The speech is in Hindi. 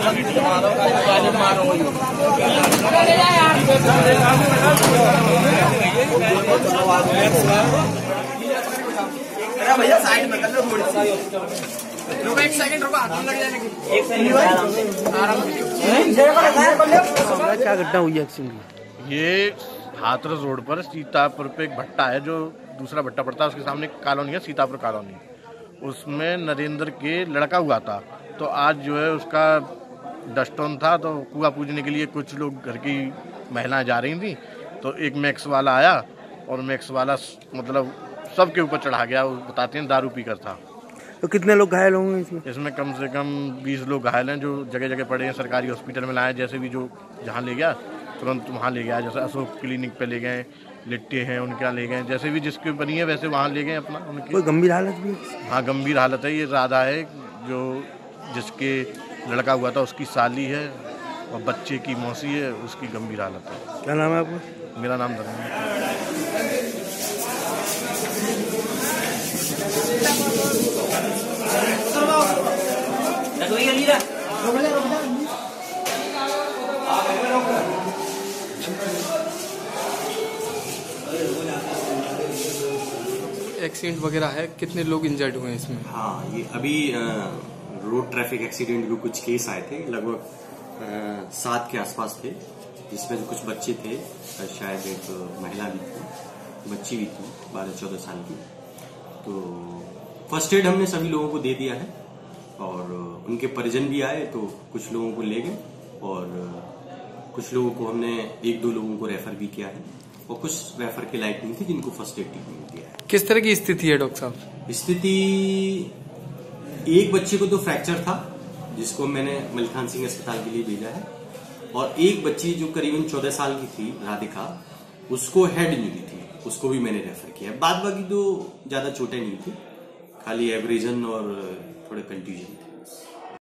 भैया साइड में कर लो थोड़ी सी, रुको एक सेकंड, रुको हाथ लग जाने की, एक सेकंड आराम से। क्या घटना हुई एक्चुअली? ये हाथरस रोड पर सीतापुर पे एक भट्टा है, जो दूसरा भट्टा पड़ता है, उसके सामने कॉलोनी है सीतापुर कॉलोनी। उसमें नरेंद्र के लड़का हुआ था, तो आज जो है उसका डस्टोन था, तो कुआं पूजने के लिए कुछ लोग घर की महिलाएं जा रही थी, तो एक मैक्स वाला आया और मैक्स वाला मतलब सबके ऊपर चढ़ा गया। वो बताते हैं दारू पीकर था। तो कितने लोग घायल होंगे इसमें? इसमें कम से कम 20 लोग घायल हैं, जो जगह जगह पड़े हैं। सरकारी हॉस्पिटल में लाए, जैसे भी जो जहाँ ले गया तुरंत वहाँ ले गया। जैसे अशोक क्लिनिक पे ले गए, लिट्टे हैं उनके यहाँ ले गए, जैसे भी जिसकी बनी है वैसे वहाँ ले गए अपना उनकी। कोई गंभीर हालत भी है? हाँ गंभीर हालत है। ये राधा है जो जिसके लड़का हुआ था, उसकी साली है, और बच्चे की मौसी है, उसकी गंभीर हालत है। क्या नाम है आपका? मेरा नाम धर्मेंद्र। एक्सीडेंट वगैरह है, कितने लोग इंजर्ड हुए हैं इसमें? हाँ, ये अभी रोड ट्रैफिक एक्सीडेंट के कुछ केस आए थे, लगभग 7 के आसपास थे, जिसमें कुछ बच्चे थे, शायद एक महिला भी थी, बच्ची भी थी 12-14 साल की। तो फर्स्ट एड हमने सभी लोगों को दे दिया है, और उनके परिजन भी आए तो कुछ लोगों को ले गए, और कुछ लोगों को हमने 1-2 लोगों को रेफर भी किया है, और कुछ रेफर के लायक नहीं थे जिनको फर्स्ट एड ट्रीटमेंट दिया है। किस तरह की स्थिति है डॉक्टर साहब? स्थिति, एक बच्चे को तो फ्रैक्चर था, जिसको मैंने मलिकान सिंह अस्पताल के लिए भेजा है, और एक बच्ची जो करीबन 14 साल की थी, राधिका, उसको हेड मिली थी, उसको भी मैंने रेफर किया है। बाद बाकी तो ज्यादा चोटें नहीं थी, खाली एब्रेजन और थोड़े कंट्यूजन थे।